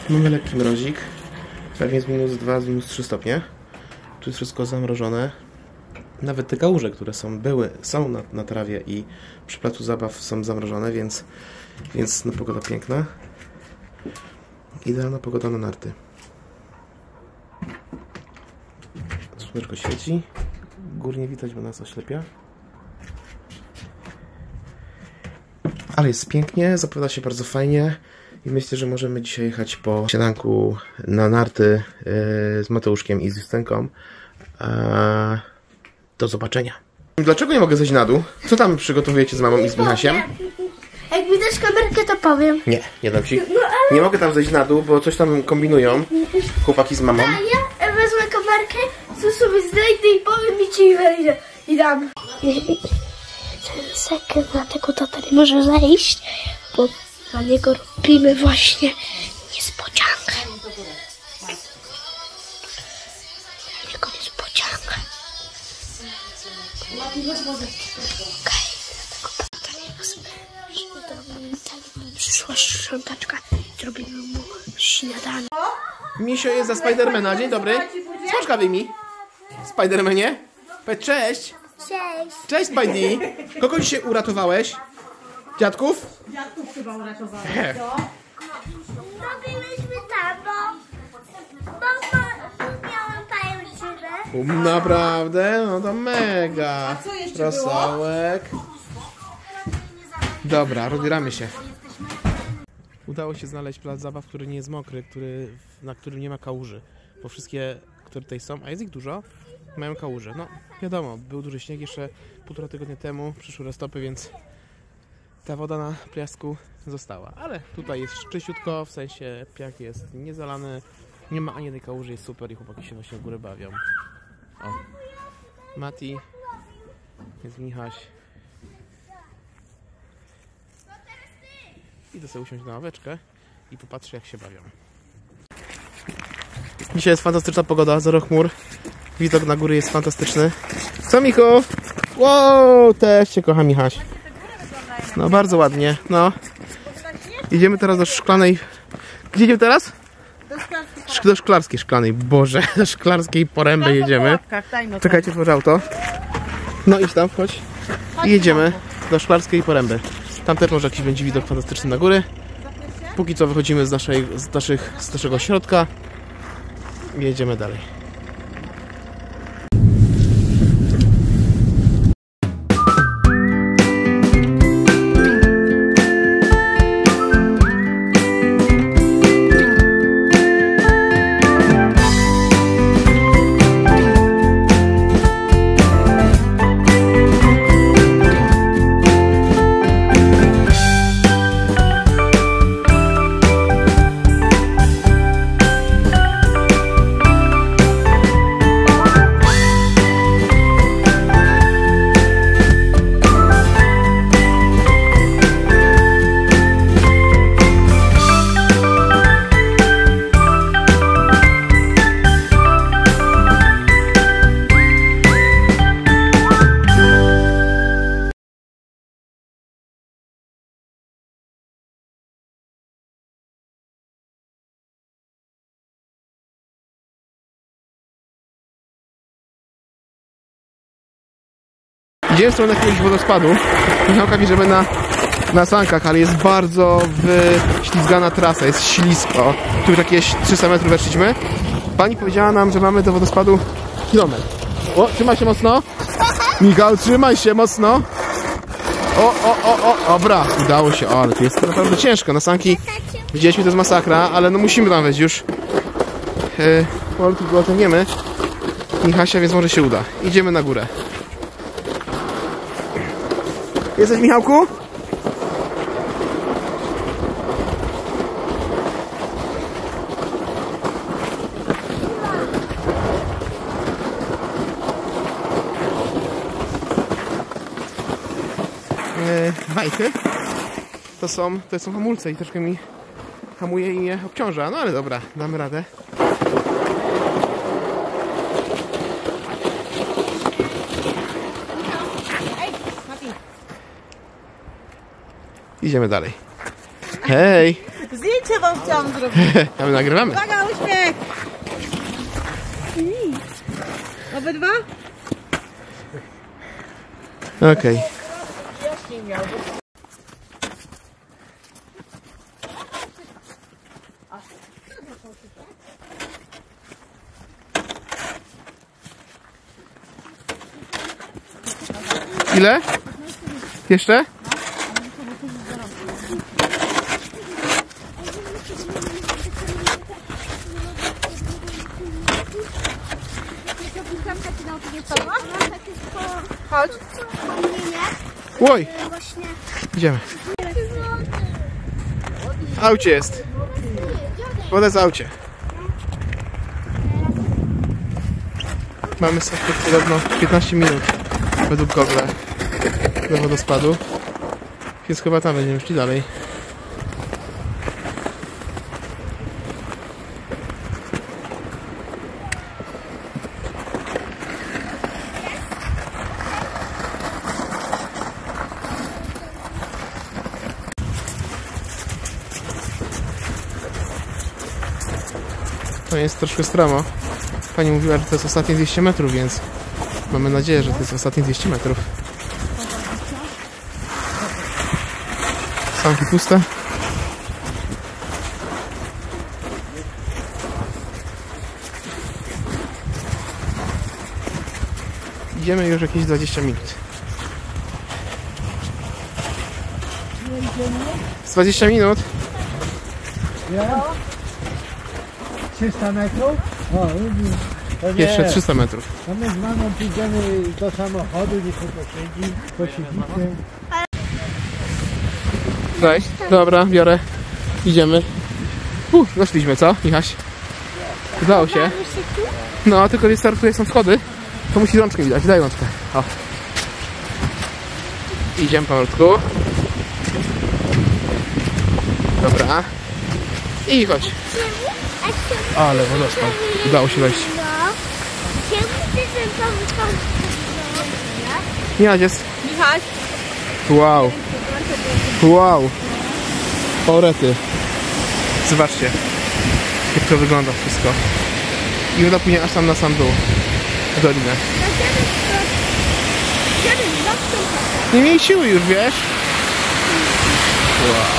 Mamy lekki mrozik. Pewnie z -2, z -3 stopnie. Tu jest wszystko zamrożone. Nawet te kałuże, które są na trawie i przy placu zabaw są zamrożone, więc no, pogoda piękna. Idealna pogoda na narty. Słoneczko świeci. Gór nie widać, bo nas oślepia. Ale jest pięknie, zapowiada się bardzo fajnie i myślę, że możemy dzisiaj jechać po śniadanku na narty z Mateuszkiem i z Justenką. Do zobaczenia. Dlaczego nie mogę zejść na dół? Co tam przygotowujecie z mamą i z Michasiem? Jak widać kamerkę, to powiem. Nie dam ci. Nie mogę tam zejść na dół, bo coś tam kombinują chłopaki z mamą. A ja wezmę kamerkę, co sobie zdejdę i powiem i ci wejdę. I dam. Sekret, dlatego tata nie może zejść, bo dla niego robimy właśnie niespodziankę. Tylko niespodziankę. Okej, dlatego tata nie wezmę. Przyszła sprzątaczka i zrobimy mu śniadanie. Misio jest za Spidermana. Dzień dobry. Smaczka wyjmij. Spidermanie. Powiedz cześć. Cześć. Cześć Spidey. Kogo dzisiaj uratowałeś? Dziadków? Dziadków chyba uratowałeś. Robiliśmy tam, bo miałam pajęczynę. Naprawdę? No to mega. A co jeszcze Rosołek. Dobra, rozbieramy się. Udało się znaleźć plac zabaw, który nie jest mokry, na którym nie ma kałuży. Bo wszystkie, które tutaj są, a jest ich dużo, mają kałuże. No wiadomo, był duży śnieg jeszcze 1,5 tygodnia temu, przyszły roztopy, więc ta woda na piasku została. Ale tutaj jest czyściutko, w sensie piach jest niezalany, nie ma ani jednej kałuży, jest super i chłopaki się właśnie w górę bawią. O, Mati, jest Michaś. Idę sobie usiąść na ławeczkę i popatrzę, jak się bawią. Dzisiaj jest fantastyczna pogoda, zero chmur. Widok na góry jest fantastyczny. Co, Michu? Wow, też cię kocha, Michaś. No, bardzo ładnie, no. Idziemy teraz do szklanej... Gdzie idziemy teraz? Do szklarskiej szklanej, Boże, do szklarskiej Poręby jedziemy. Czekajcie, otworzę auto. No idź tam, chodź. I jedziemy do szklarskiej Poręby. Tam też może jakiś będzie widok fantastyczny na góry. Póki co wychodzimy z naszego środka i jedziemy dalej. Idziemy w stronę jakiegoś wodospadu. Michałka wie, żeby na sankach, ale jest bardzo wyślizgana trasa, jest ślisko. Tu już jakieś 300 metrów weszliśmy. Pani powiedziała nam, że mamy do wodospadu kilometr. O, trzymaj się mocno. Michał, trzymaj się mocno. O, dobra, udało się. O, ale to jest naprawdę ciężko. Na sanki widzieliśmy, to jest masakra, ale no musimy tam wejść już. Powolutku go osiągniemy. Michasia, więc może się uda. Idziemy na górę. Jesteś, Michałku? Wajchy to są hamulce i troszkę mi hamuje i je obciąża, no ale dobra, damy radę. Idziemy dalej. Hej! Zdjęcie wam chciałam zrobić. A my nagrywamy. Uwaga, uśmiech! Obydwa? Okej. Ile? Jeszcze? Chodź. Oj! Idziemy. W aucie jest. Woda jest w aucie. Mamy sobie podobno 15 minut według Google do wodospadu. Więc chyba tam będziemy szli dalej. To jest troszkę stromo. Pani mówiła, że to jest ostatnie 200 metrów, więc mamy nadzieję, że to jest ostatnie 200 metrów. Sanki puste. Idziemy już jakieś 20 minut. Z 20 minut? 300 metrów? O, to nie. Jeszcze 300 metrów. To my z mamą pójdziemy do samochodu, gdzie się posiedzi, posiedzimy. Daj, dobra, biorę. Idziemy. Doszliśmy, co, Michaś? Udało się. No, tylko jest tutaj są schody. To musi rączkę widać, daj rączkę. O. Idziemy powolutku. Dobra. I chodź. Ale wodospad. Udało się wejść. Nie, jest. Michał. Wow. Wow. Orety. Zobaczcie, jak to wygląda wszystko. I woda płynie aż tam na sam dół. W dolinę. Nie miej siły już, wiesz? Wow.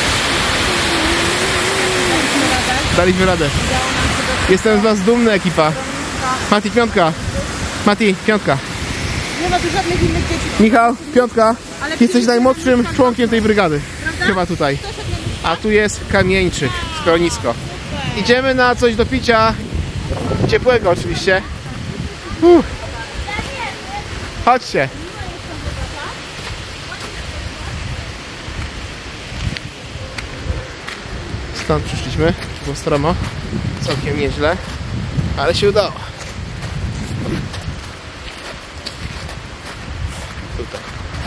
Daliśmy radę. Jestem z was dumny, ekipa. Mati, piątka. Mati, piątka. Nie ma tu żadnych innych dzieci. Michał, piątka. Jesteś najmłodszym członkiem tej brygady. Chyba tutaj. A tu jest Kamieńczyk, schronisko. Idziemy na coś do picia. Ciepłego oczywiście. Chodźcie. Stąd przyszliśmy. Było stromo. Całkiem nieźle. Ale się udało. Tutaj.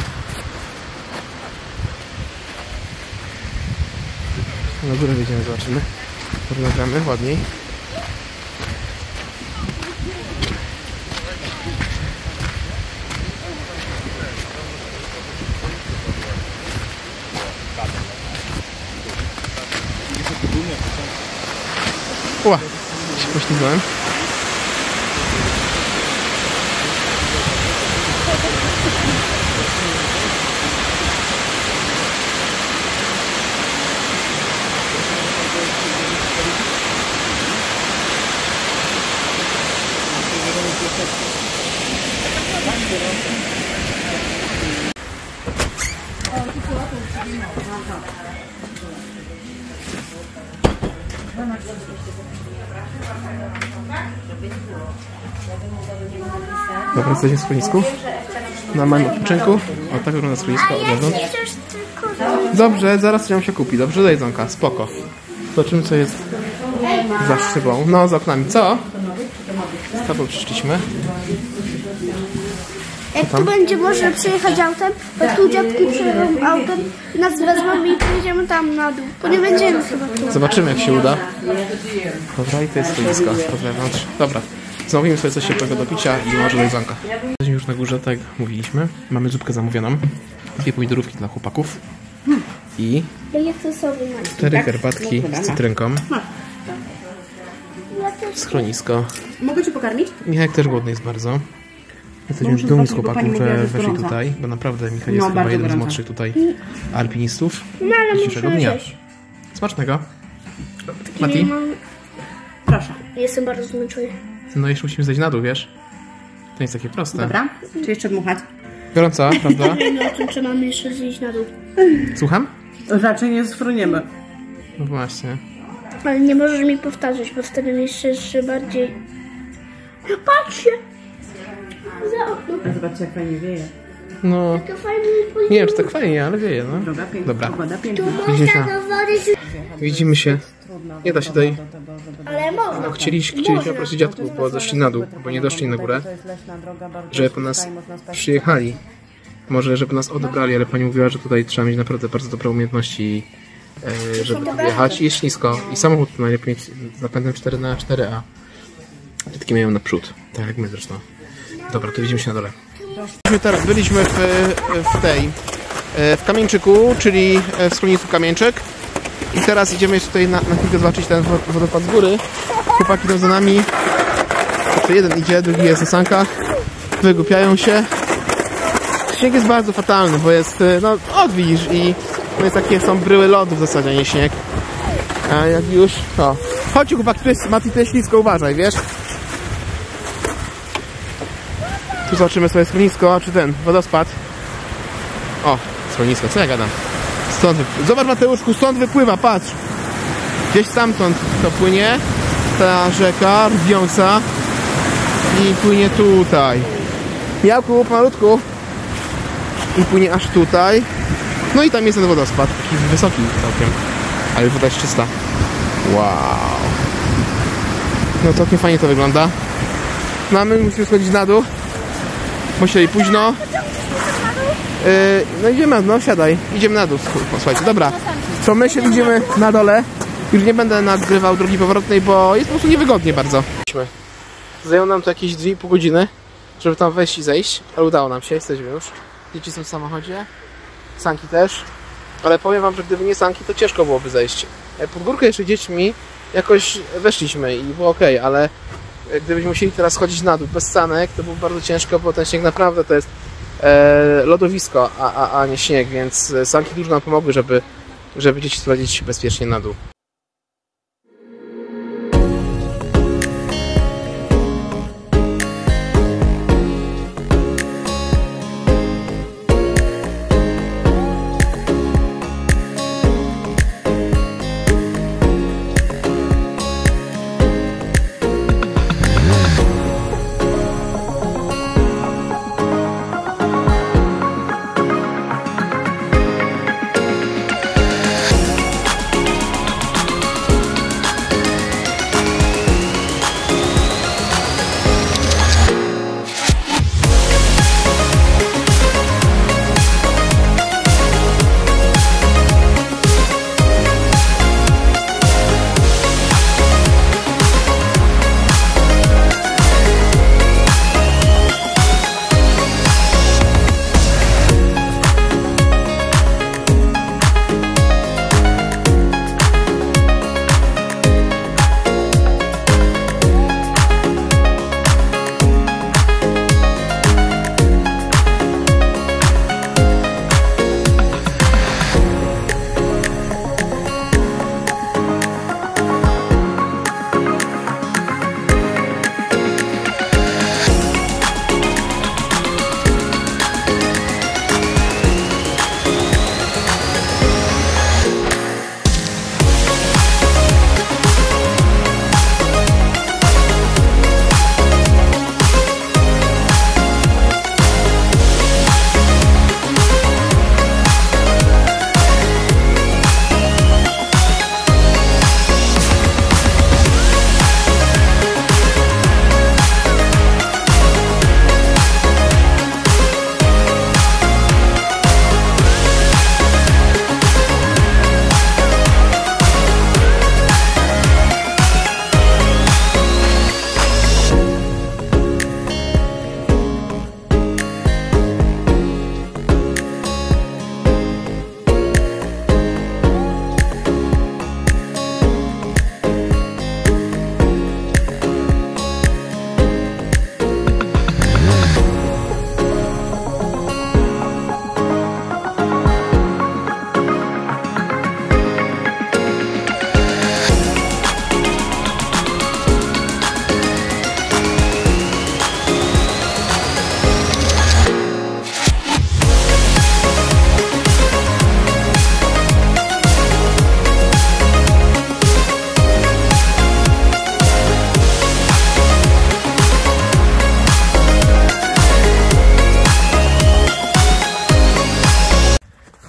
Na górę wejdziemy, zobaczymy. Porozmawiamy ładniej. Ła, się poślizgnąłem. Dobra, jesteśmy w schronisku. Na małym odpoczynku. O, tak wygląda schronisko od wewnątrz. Dobrze, zaraz nam się kupi. Dobrze, do jedzonka, spoko. Zobaczymy, co jest za szybą. No, za oknami. Co? Z tobą przyszliśmy. Jak tu będzie można przyjechać autem, to tu dziadki przyjeżdżą autem, nas wezmą i pojedziemy tam na dół, bo nie będziemy chyba tu. Zobaczymy, jak się uda. Dobra, i to jest schronisko od wewnątrz. Dobra, zamówimy sobie coś ciepłego do picia i może do jedzonka. Jesteśmy już na górze, tak jak mówiliśmy. Mamy zupkę zamówioną. 2 pomidorówki dla chłopaków. I Bo ja chcę sobie mać. 4 herbatki z cytrynką. Ja też. Schronisko. Mogę cię pokarmić? Michał też głodny jest bardzo. Jesteśmy muszę dumni z zobaczyć, bo pani chłopaków, mówiła, że że jest weszli gorąca. tutaj, bo naprawdę Michał jest No, chyba bardzo jeden z gorąca. młodszych tutaj alpinistów No ale dzisiejszego muszę dnia. zjeść. Smacznego. Nie Mati? mam... Proszę. Jestem bardzo zmęczony. No jeszcze musimy zejść na dół, wiesz? To nie jest takie proste. Dobra. Czy jeszcze dmuchać? Gorąco, prawda? No o tym, czy mamy jeszcze zjeść na dół. Słucham? Raczej nie schroniemy. No właśnie. Ale nie możesz mi powtarzać, bo wtedy mi jeszcze bardziej... Patrzcie! Za okno. Zobaczcie, jak fajnie wieje. No, To fajnie nie wiem czy tak fajnie, ale wieje, no. Droga piękna. Dobra. Pogoda piękna. Widzimy się. do wody. Widzimy się. Nie da się tutaj. Ale można. Chcieliśmy poprosić dziadków, bo zeszli na dół, bo nie doszli na górę, żeby po nas przyjechali. Może żeby nas odebrali, ale pani mówiła, że tutaj trzeba mieć naprawdę bardzo dobre umiejętności, żeby tu jechać. I jest ślisko. I samochód najlepiej mieć z napędem 4x4, a dziadki mają naprzód. Tak jak my zresztą. Dobra, to widzimy się na dole. Byliśmy w Kamieńczyku, czyli w schronisku Kamieńczyk. I teraz idziemy jeszcze tutaj na chwilkę zobaczyć ten wodopad z góry. Chłopaki idą za nami. To jeden idzie, drugi jest na sankach. Wygłupiają się. Śnieg jest bardzo fatalny, bo jest, no widzisz, i to jest takie, są bryły lodu w zasadzie, a nie śnieg. A jak już, o. Chodź chłopak, tu jest, Mati, tu jest ślisko, uważaj, wiesz? Tu zobaczymy sobie schronisko, czy ten wodospad. O, schronisko, co ja gadam? Stąd zobacz Mateuszku, stąd wypływa, patrz. Gdzieś stamtąd to płynie. Ta rzeka rwiąca. I płynie tutaj. Miałku, malutku. I płynie aż tutaj. No i tam jest ten wodospad. Taki wysoki całkiem. Ale woda jest czysta. Wow. No całkiem fajnie to wygląda. No a my musimy schodzić na dół. Musieli późno. No idziemy, no siadaj. Idziemy na dół, słuchajcie, dobra. To my się widzimy na dole. Już nie będę nagrywał drogi powrotnej, bo jest po prostu niewygodnie bardzo. Zajęło nam to jakieś 2,5 godziny, żeby tam wejść i zejść, ale udało nam się, jesteśmy już. Dzieci są w samochodzie, sanki też. Ale powiem wam, że gdyby nie sanki, to ciężko byłoby zejść. Pod górkę jeszcze dziećmi jakoś weszliśmy i było ok, ale gdybyśmy musieli teraz schodzić na dół bez sanek, to było bardzo ciężko, bo ten śnieg naprawdę to jest lodowisko, a nie śnieg, więc sanki dużo nam pomogły, żeby dzieci sprowadzić bezpiecznie na dół.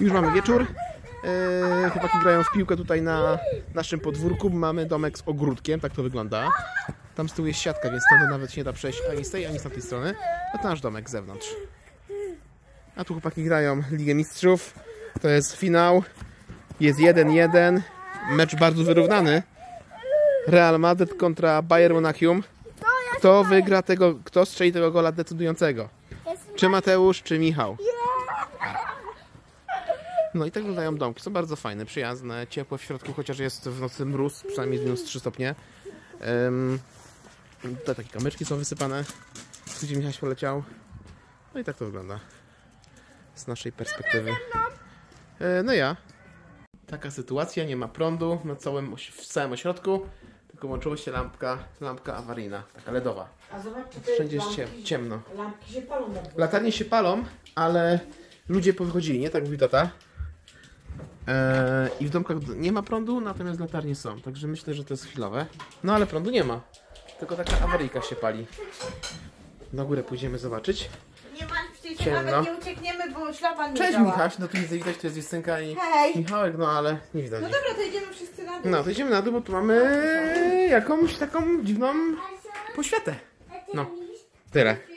Już mamy wieczór. Chłopaki grają w piłkę tutaj na naszym podwórku. Mamy domek z ogródkiem, tak to wygląda. Tam z tyłu jest siatka, więc tam nawet się nie da przejść ani z tej, ani z tamtej strony. A to nasz domek z zewnątrz. A tu chłopaki grają Ligę Mistrzów. To jest finał. Jest 1-1. Mecz bardzo wyrównany. Real Madrid kontra Bayern Monachium. Kto wygra tego, kto strzeli tego gola decydującego? Czy Mateusz, czy Michał? No i tak wyglądają domki. Są bardzo fajne, przyjazne, ciepłe w środku, chociaż jest w nocy mróz, przynajmniej minus 3 stopnie. Te takie kamyczki są wysypane. Tu gdzie Michał poleciał. No i tak to wygląda. Z naszej perspektywy. No ja. Taka sytuacja, nie ma prądu w całym ośrodku. Tylko włączyła się lampka awaryjna, taka LEDowa. A zobacz, czy Wszędzie jest ciemno. lampki się palą. Latarnie się palą, ale ludzie powychodzili, nie? Tak mówi tata. I w domkach nie ma prądu, natomiast latarnie są. Także myślę, że to jest chwilowe. No ale prądu nie ma. Tylko taka awaryjka się pali. Na górę pójdziemy zobaczyć. Nie martwcie się, Ciemno. nawet nie uciekniemy, bo szlaban nie Cześć działa. Michaś, no tu nic nie widać, tu jest Justynka i Hej. Michałek, no ale nie widać. No dobra, to idziemy wszyscy na dół. No to idziemy na dół, bo tu mamy jakąś taką dziwną poświatę. No, tyle.